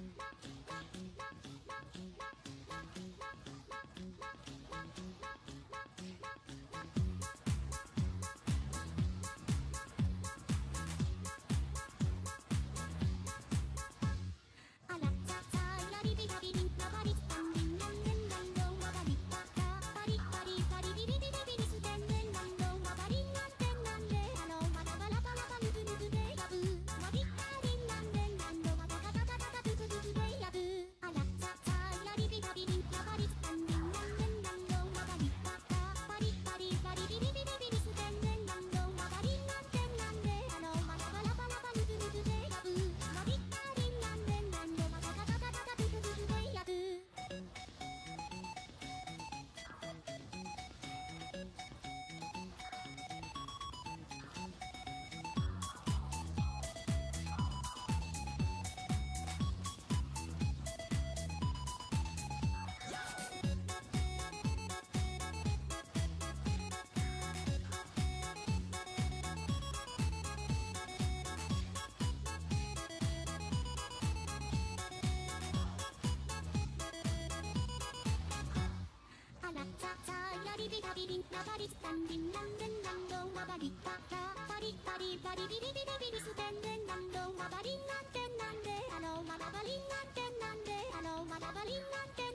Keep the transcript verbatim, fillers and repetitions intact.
ビリンナバリスタンディンランデンランドンワバリッパラバリバリバリビリビリビリステンデンランドンワバリンなんてなんであのワラバリンなんてなんであのワラバリンなんて